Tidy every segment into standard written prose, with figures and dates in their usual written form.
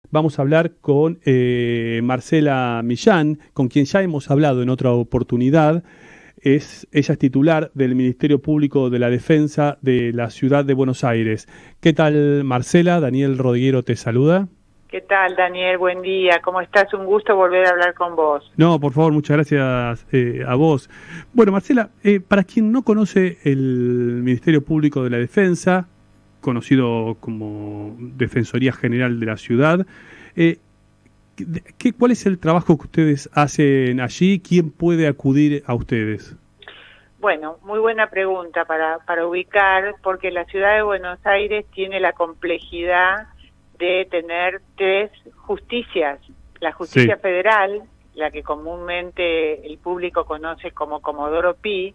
vamos a hablar con Marcela Millán, con quien ya hemos hablado en otra oportunidad. Ella es titular del Ministerio Público de la Defensa de la Ciudad de Buenos Aires. ¿Qué tal, Marcela? Daniel Rodiguero te saluda. ¿Qué tal, Daniel? Buen día. ¿Cómo estás? Un gusto volver a hablar con vos. No, por favor, muchas gracias a vos. Bueno, Marcela, para quien no conoce el Ministerio Público de la Defensa, conocido como Defensoría General de la Ciudad, ¿cuál es el trabajo que ustedes hacen allí? ¿Quién puede acudir a ustedes? Bueno, muy buena pregunta para ubicar, porque la Ciudad de Buenos Aires tiene la complejidad de tener tres justicias. La justicia federal, la que comúnmente el público conoce como Comodoro Pi,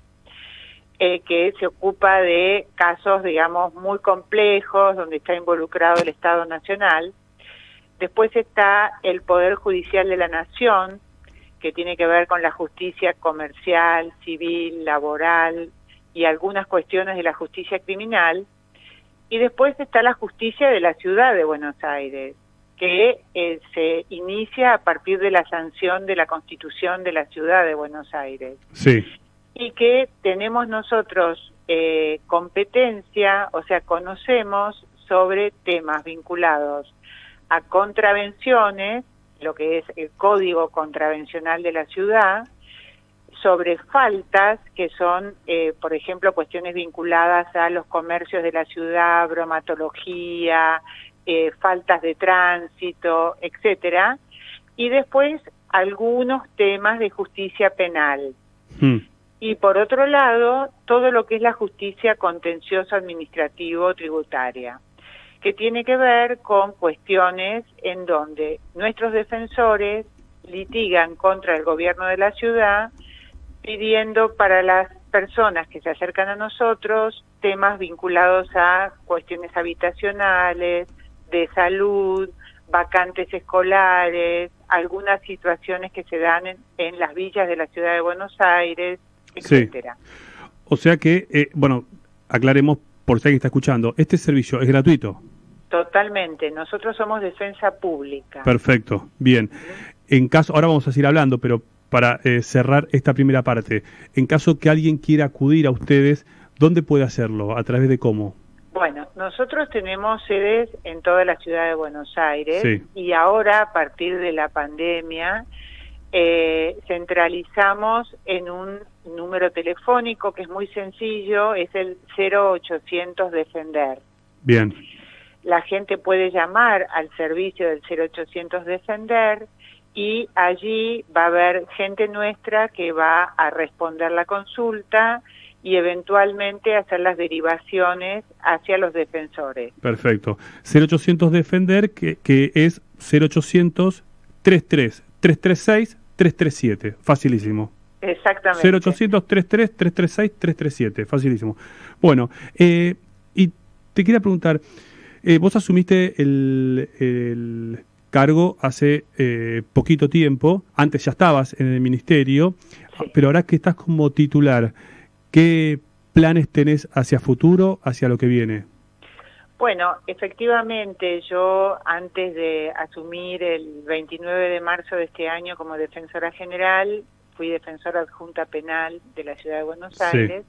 que se ocupa de casos, digamos, muy complejos, donde está involucrado el Estado Nacional. Después está el Poder Judicial de la Nación, que tiene que ver con la justicia comercial, civil, laboral y algunas cuestiones de la justicia criminal. Y después está la justicia de la Ciudad de Buenos Aires, que se inicia a partir de la sanción de la Constitución de la Ciudad de Buenos Aires. Sí. Y que tenemos nosotros competencia, o sea, conocemos sobre temas vinculados a contravenciones, lo que es el Código Contravencional de la Ciudad, sobre faltas que son, por ejemplo, cuestiones vinculadas a los comercios de la ciudad, bromatología, faltas de tránsito, etcétera, y después algunos temas de justicia penal. Y por otro lado, todo lo que es la justicia contencioso administrativo tributaria, que tiene que ver con cuestiones en donde nuestros defensores litigan contra el gobierno de la ciudad, pidiendo para las personas que se acercan a nosotros temas vinculados a cuestiones habitacionales, de salud, vacantes escolares, algunas situaciones que se dan en las villas de la Ciudad de Buenos Aires, etcétera. Sí. O sea que, bueno, aclaremos por si alguien está escuchando, ¿este servicio es gratuito? Totalmente, nosotros somos defensa pública. Perfecto, bien. En caso, ahora vamos a seguir hablando, pero para cerrar esta primera parte, en caso que alguien quiera acudir a ustedes, ¿dónde puede hacerlo? ¿A través de cómo? Bueno, nosotros tenemos sedes en toda la ciudad de Buenos Aires y ahora, a partir de la pandemia, centralizamos en un número telefónico que es muy sencillo, es el 0800 Defender. Bien. La gente puede llamar al servicio del 0800 Defender y allí va a haber gente nuestra que va a responder la consulta y eventualmente hacer las derivaciones hacia los defensores. Perfecto. 0800 Defender, que es 0800 33 336 337. Facilísimo. Exactamente. 0800 33 336 337. Facilísimo. Bueno, y te quería preguntar, vos asumiste el cargo hace poquito tiempo, antes ya estabas en el ministerio, pero ahora que estás como titular, ¿qué planes tenés hacia futuro, hacia lo que viene? Bueno, efectivamente, yo antes de asumir el 29 de marzo de este año como defensora general, fui defensora adjunta penal de la Ciudad de Buenos Aires.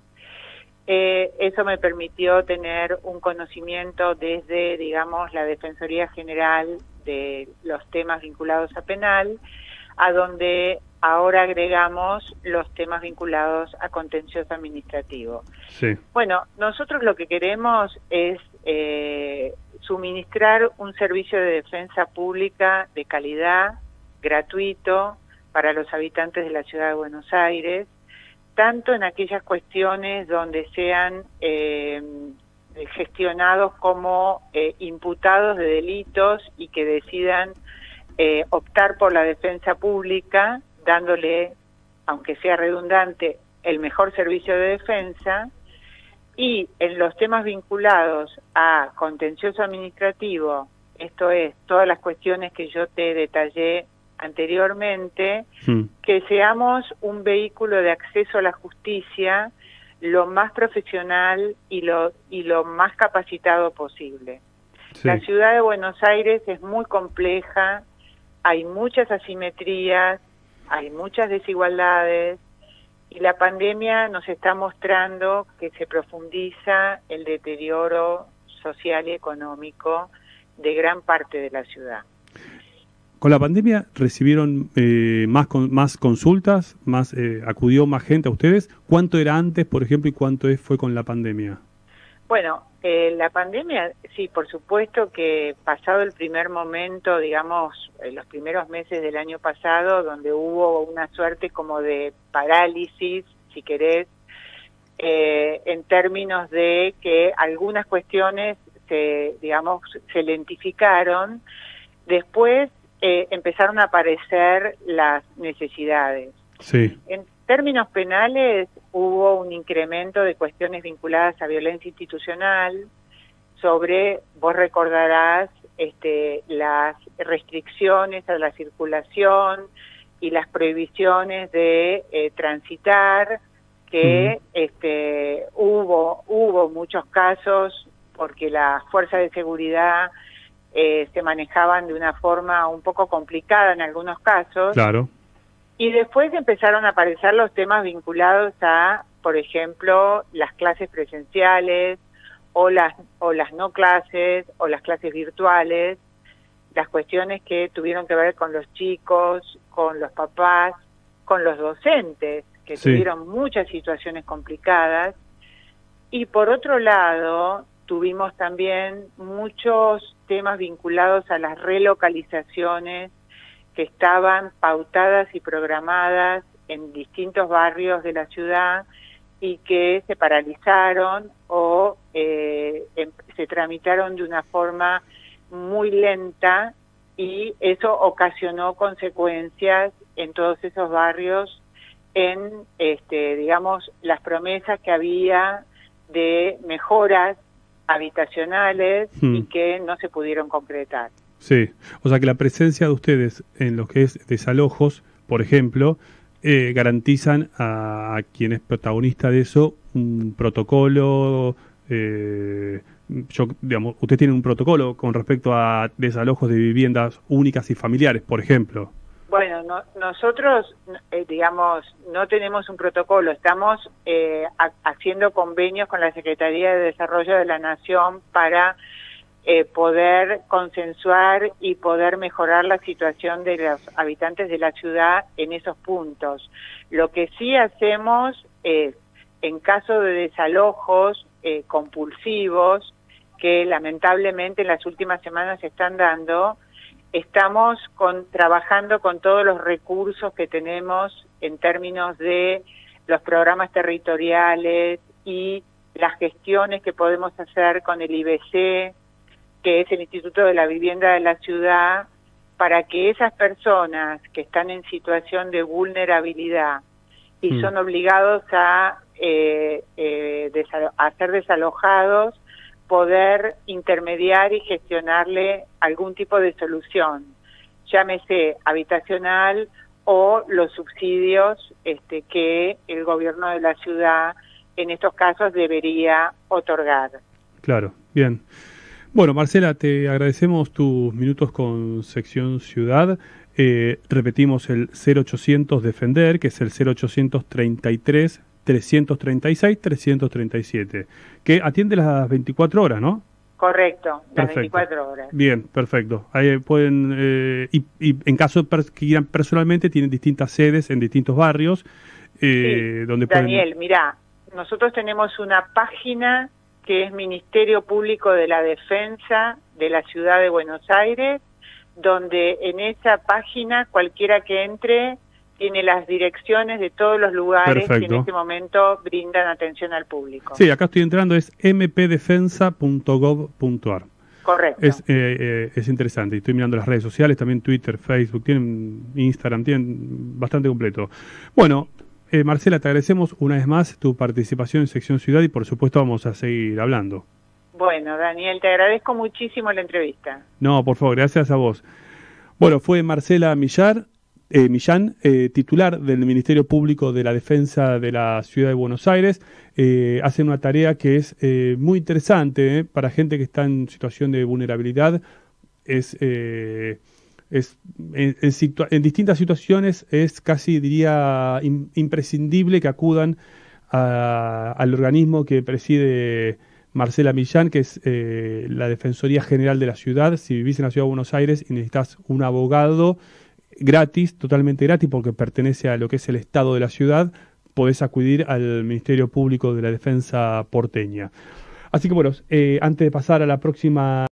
Eso me permitió tener un conocimiento desde, digamos, la Defensoría General de los temas vinculados a penal, a donde ahora agregamos los temas vinculados a contencioso administrativo. Bueno, nosotros lo que queremos es suministrar un servicio de defensa pública de calidad, gratuito, para los habitantes de la Ciudad de Buenos Aires, tanto en aquellas cuestiones donde sean gestionados como imputados de delitos y que decidan optar por la defensa pública, dándole, aunque sea redundante, el mejor servicio de defensa, y en los temas vinculados a contencioso administrativo, esto es, todas las cuestiones que yo te detallé anteriormente, que seamos un vehículo de acceso a la justicia lo más profesional y lo más capacitado posible. Sí. La ciudad de Buenos Aires es muy compleja, hay muchas asimetrías, hay muchas desigualdades, y la pandemia nos está mostrando que se profundiza el deterioro social y económico de gran parte de la ciudad. ¿Con la pandemia recibieron más consultas, acudió más gente a ustedes? ¿Cuánto era antes, por ejemplo, y cuánto fue con la pandemia? Bueno, la pandemia, sí, por supuesto que pasado el primer momento, digamos, los primeros meses del año pasado, donde hubo una suerte como de parálisis, si querés, en términos de que algunas cuestiones se lentificaron, después empezaron a aparecer las necesidades. Sí. En términos penales hubo un incremento de cuestiones vinculadas a violencia institucional, vos recordarás, las restricciones a la circulación y las prohibiciones de transitar, que hubo muchos casos porque las fuerzas de seguridad se manejaban de una forma un poco complicada en algunos casos. Claro. Y después empezaron a aparecer los temas vinculados a, por ejemplo, las clases presenciales o las no clases o las clases virtuales, las cuestiones que tuvieron que ver con los chicos, con los papás, con los docentes, que Sí. tuvieron muchas situaciones complicadas. Y por otro lado, tuvimos también muchos temas vinculados a las relocalizaciones que estaban pautadas y programadas en distintos barrios de la ciudad y que se paralizaron o se tramitaron de una forma muy lenta, y eso ocasionó consecuencias en todos esos barrios en, digamos, las promesas que había de mejoras habitacionales y que no se pudieron concretar. Sí, o sea que la presencia de ustedes en lo que es desalojos, por ejemplo, garantizan a quien es protagonista de eso un protocolo. Digamos, ustedes tienen un protocolo con respecto a desalojos de viviendas únicas y familiares, por ejemplo. Bueno, nosotros, digamos, no tenemos un protocolo, estamos haciendo convenios con la Secretaría de Desarrollo de la Nación para poder consensuar y poder mejorar la situación de los habitantes de la ciudad en esos puntos. Lo que sí hacemos es, en caso de desalojos compulsivos, que lamentablemente en las últimas semanas se están dando, estamos trabajando con todos los recursos que tenemos en términos de los programas territoriales y las gestiones que podemos hacer con el IBC, que es el Instituto de la Vivienda de la Ciudad, para que esas personas que están en situación de vulnerabilidad y son obligados a ser desalojados, poder intermediar y gestionarle algún tipo de solución, llámese habitacional o los subsidios que el gobierno de la ciudad en estos casos debería otorgar. Claro, bien. Bueno, Marcela, te agradecemos tus minutos con Sección Ciudad. Repetimos el 0800 Defender, que es el 0800 33 336 337, que atiende las 24 horas, ¿no? Correcto, las Perfecto. 24 horas. Bien, perfecto. Ahí pueden, y en caso que quieran personalmente, tienen distintas sedes en distintos barrios. Sí, donde Daniel, mirá, nosotros tenemos una página que es Ministerio Público de la Defensa de la Ciudad de Buenos Aires, donde en esa página cualquiera que entre tiene las direcciones de todos los lugares que en este momento brindan atención al público. Sí, acá estoy entrando, es mpdefensa.gov.ar. Correcto. Es interesante, estoy mirando las redes sociales, también Twitter, Facebook, tienen Instagram, tienen bastante completo. Bueno, Marcela, te agradecemos una vez más tu participación en Sección Ciudad y por supuesto vamos a seguir hablando. Bueno, Daniel, te agradezco muchísimo la entrevista. No, por favor, gracias a vos. Bueno, fue Marcela Millar, Millán, titular del Ministerio Público de la Defensa de la Ciudad de Buenos Aires, hace una tarea que es muy interesante para gente que está en situación de vulnerabilidad. En distintas situaciones es casi, diría, imprescindible que acudan al organismo que preside Marcela Millán, que es la Defensoría General de la Ciudad. Si vivís en la Ciudad de Buenos Aires y necesitas un abogado gratis, totalmente gratis, porque pertenece a lo que es el Estado de la ciudad, podés acudir al Ministerio Público de la Defensa porteña. Así que bueno, antes de pasar a la próxima